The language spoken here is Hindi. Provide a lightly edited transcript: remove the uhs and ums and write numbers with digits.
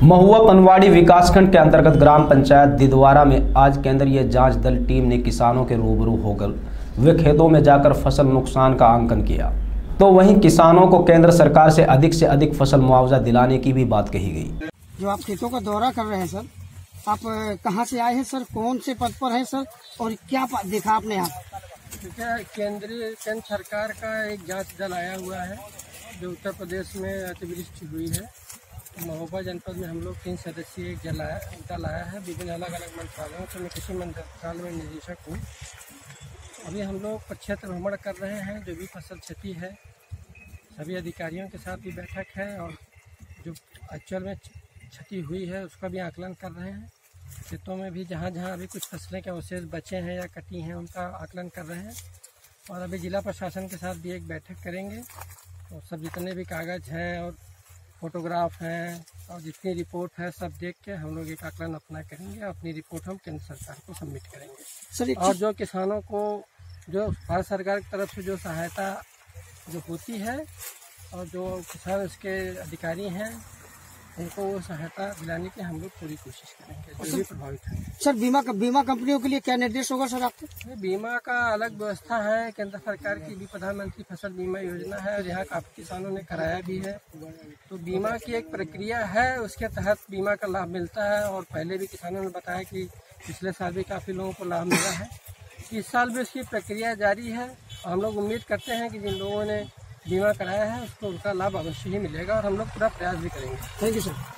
महुआ पनवाड़ी विकासखंड के अंतर्गत ग्राम पंचायत दिदवारा में आज केंद्रीय जांच दल टीम ने किसानों के रूबरू होकर वे खेतों में जाकर फसल नुकसान का आंकलन किया। तो वहीं किसानों को केंद्र सरकार से अधिक फसल मुआवजा दिलाने की भी बात कही गई। जो आप खेतों का दौरा कर रहे हैं सर, आप कहां से आए हैं सर, कौन से पद पर हैं सर, और क्या देखा आपने यहाँ? केंद्र सरकार का एक जांच दल आया हुआ है जो उत्तर प्रदेश में अतिवृष्टि हुई है। महोबा जनपद में हम लोग 3 सदस्यीय एक दल आया है विभिन्न अलग अलग मंत्रालयों से। मैं कृषि मंत्रालय में निदेशक हूँ। अभी हम लोग क्षेत्र भ्रमण कर रहे हैं। जो भी फसल क्षति है सभी अधिकारियों के साथ भी बैठक है और जो एक्चुअल में क्षति हुई है उसका भी आकलन कर रहे हैं। खेतों में भी जहाँ जहाँ अभी कुछ फसलें के अवशेष बचे हैं या कटी हैं उनका आकलन कर रहे हैं। और अभी जिला प्रशासन के साथ भी एक बैठक करेंगे और सब जितने भी कागज़ हैं और फोटोग्राफ हैं और जितनी रिपोर्ट है सब देख के हम लोग एक आकलन अपना करेंगे। अपनी रिपोर्ट हम केंद्र सरकार को सबमिट करेंगे सर। और जो किसानों को जो भारत सरकार की तरफ से जो सहायता जो होती है और जो किसान उसके अधिकारी हैं उनको वो सहायता दिलाने की हम लोग पूरी कोशिश करेंगे जो भी प्रभावित है। सर बीमा कंपनियों के लिए क्या निर्देश होगा सर आपके? बीमा का अलग व्यवस्था है। केंद्र सरकार की भी प्रधानमंत्री फसल बीमा योजना है और यहाँ काफी किसानों ने कराया भी है। तो बीमा की एक प्रक्रिया है, उसके तहत बीमा का लाभ मिलता है। और पहले भी किसानों ने बताया कि पिछले साल भी काफी लोगों को लाभ मिला है। इस साल भी उसकी प्रक्रिया जारी है और हम लोग उम्मीद करते हैं कि जिन लोगों ने बीमा कराया है उसको उनका लाभ अवश्य ही मिलेगा और हम लोग पूरा प्रयास भी करेंगे। Thank you sir.